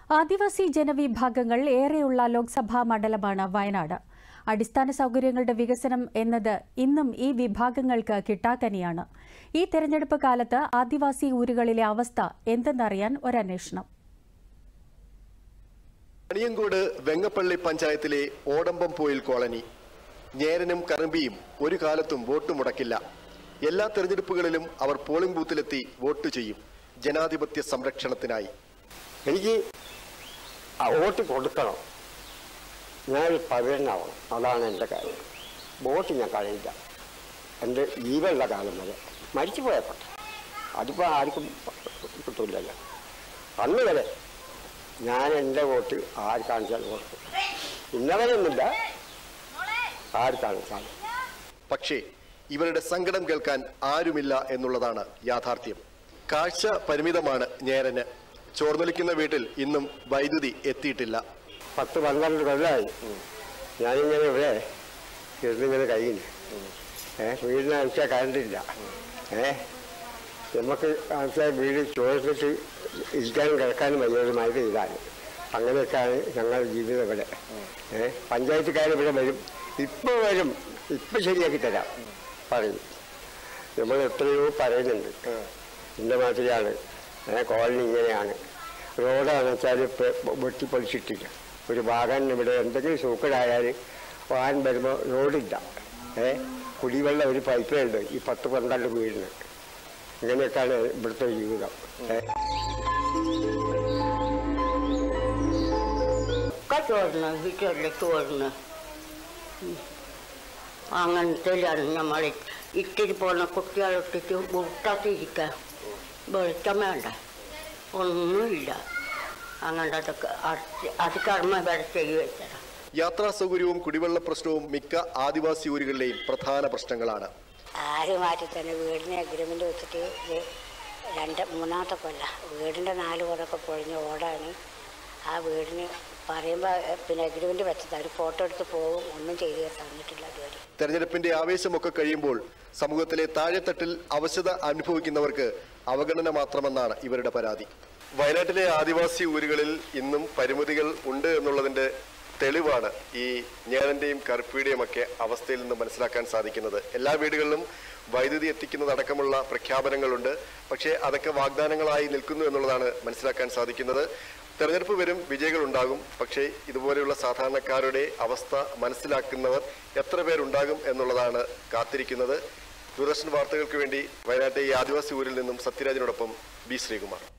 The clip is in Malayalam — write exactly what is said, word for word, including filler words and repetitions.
ആദിവാസി ജനവിഭാഗങ്ങൾ ഏറെയുള്ള ലോക്സഭാ മണ്ഡലമാണ് വയനാട്. അടിസ്ഥാന സൗകര്യങ്ങളുടെ വികസനം എന്നത് ഇന്നും ഈ വിഭാഗങ്ങൾക്ക് കിട്ടാക്കനിയാണ്. ഈ തെരഞ്ഞെടുപ്പ് കാലത്ത് ആദിവാസി ഊരുകളിലെ അവസ്ഥ എന്തെന്നറിയാൻ ഒരന്വേഷണം. അണിയങ്കോട് വെങ്ങപ്പള്ളി പഞ്ചായത്തിലെ ഓടമ്പംപോയിൽ കോളനി. ഞേരനും കറമ്പിയും ഒരു കാലത്തും വോട്ട് മുടക്കില്ല. എല്ലാ തെരഞ്ഞെടുപ്പുകളിലും അവർ പോളിംഗ് ബൂത്തിലെത്തി വോട്ട് ചെയ്യും, ജനാധിപത്യ സംരക്ഷണത്തിനായി. എനിക്ക് വോട്ട് കൊടുക്കണം, ഞാനൊരു പൗരനാവണം, അതാണ് എൻ്റെ കാര്യം. വോട്ട് ഞാൻ കളയില്ല, എൻ്റെ ജീവനുള്ള കാലം വരെ. മരിച്ചു പോയപ്പോട്ടെ, അതിപ്പോൾ ആർക്കും കിട്ടില്ലല്ലോ. അന്ന് വരെ ഞാൻ എൻ്റെ വോട്ട് ആർക്കാണിച്ചാൽ കൊടുക്കും. ഇന്നവരൊന്നുമില്ല, ആർക്കാണിച്ചാൽ. പക്ഷേ ഇവരുടെ സങ്കടം കേൾക്കാൻ ആരുമില്ല എന്നുള്ളതാണ് യാഥാർത്ഥ്യം. കാഴ്ച പരിമിതമാണ് ഞേരന്. ചോർന്നൊലിക്കുന്ന വീട്ടിൽ ഇന്നും വൈദ്യുതി എത്തിയിട്ടില്ല. പത്ത് പന്ത്രണ്ട് കൊല്ലമായി ഞാനിങ്ങനെ ഇവിടെ ഇരുന്നിങ്ങനെ കഴിയുന്നു. ഏഹ് വീടിന് ആവശ്യം കറണ്ടില്ല. ഏഹ് നമുക്ക് ആവശ്യം വീട് ചോദിച്ചിട്ട് ഇരിക്കാനും കിടക്കാനും വലിയൊരു മഴ പെയ്താണ്. അങ്ങനെയൊക്കെയാണ് ഞങ്ങളുടെ ജീവിതം ഇവിടെ. ഏഹ് പഞ്ചായത്തുകാർ ഇവിടെ വരും, ഇപ്പോൾ വരും, ഇപ്പം ശരിയാക്കി തരാം പറയും. നമ്മൾ എത്രയോ പറയുന്നുണ്ട്, എൻ്റെ മാതിരിയാണ് കോളനി ഇങ്ങനെയാണ്. റോഡാണെന്ന് വെച്ചാൽ വെട്ടിപ്പൊളിച്ചിട്ടില്ല. ഒരു ഭാഗം ഇവിടെ എന്തെങ്കിലും സൂക്കടായാൽ വാഹനം വരുമ്പോൾ റോഡില്ല. ഏ കുടിവെള്ളം ഒരു പൈപ്പിലുണ്ട് ഈ പത്ത് പന്ത്രണ്ട് വീടിന്. ഇങ്ങനെയൊക്കെയാണ് ഇവിടുത്തെ ജീവിതം. ചോറിന് വീട്ടിലെ ചോറിന് അങ്ങനത്തെയാണ് നമ്മൾ ഇത്തിരി പോകുന്ന കുട്ടികളിട്ടിട്ട് മുട്ടാത്തിരിക്കുക. വെളിച്ചം വേണ്ട, ഒന്നുമില്ല. അങ്ങനത്തെ അത് കർമ്മ വരെ ചെയ്തു വെച്ചതാണ്. യാത്രാ സൗകര്യവും കുടിവെള്ള പ്രശ്നവും മിക്ക ആദിവാസി ഊരുകളിലെയും പ്രധാന പ്രശ്നങ്ങളാണ്. ആര് മാറ്റി തന്നെ വീടിനെ അഗ്രിമെന്റ് വെച്ചിട്ട് രണ്ട് മൂന്നാമത്തെ കൊല്ല വീടിൻ്റെ നാല് ഓടൊക്കെ പൊഴിഞ്ഞ ഓടാണ്. ആ വീടിന് പറയുമ്പോൾ പിന്നെ അഗ്രിമെന്റ് വെച്ചത് അവർ ഫോട്ടോ എടുത്ത് പോകും, ഒന്നും ചെയ്തു തന്നിട്ടില്ല ഇതുവരെ. തെരഞ്ഞെടുപ്പിന്റെ ആവേശമൊക്കെ കഴിയുമ്പോൾ സമൂഹത്തിലെ താഴെത്തട്ടിൽ അവശത അനുഭവിക്കുന്നവർക്ക് അവഗണന മാത്രമെന്നാണ് ഇവരുടെ പരാതി. വയനാട്ടിലെ ആദിവാസി ഊരുകളിൽ ഇന്നും പരിമിതികൾ ഉണ്ട് എന്നുള്ളതിന്റെ തെളിവാണ് ഈ ഞേരന്റെയും കറുപ്പിയുടെയും ഒക്കെ അവസ്ഥയിൽ നിന്ന് മനസ്സിലാക്കാൻ സാധിക്കുന്നത്. എല്ലാ വീടുകളിലും വൈദ്യുതി എത്തിക്കുന്നതടക്കമുള്ള പ്രഖ്യാപനങ്ങളുണ്ട്, പക്ഷേ അതൊക്കെ വാഗ്ദാനങ്ങളായി നിൽക്കുന്നു എന്നുള്ളതാണ് മനസ്സിലാക്കാൻ സാധിക്കുന്നത്. തെരഞ്ഞെടുപ്പ് വരും, വിജയികളുണ്ടാകും, പക്ഷേ ഇതുപോലെയുള്ള സാധാരണക്കാരുടെ അവസ്ഥ മനസ്സിലാക്കുന്നവർ എത്ര പേരുണ്ടാകും എന്നുള്ളതാണ് കാത്തിരിക്കുന്നത്. ദൂരദർശൻ വാർത്തകൾക്ക് വേണ്ടി വയനാട്ടെ ഈ ആദിവാസി ഊരിൽ നിന്നും സത്യരാജിനോടൊപ്പം ബി ശ്രീകുമാർ.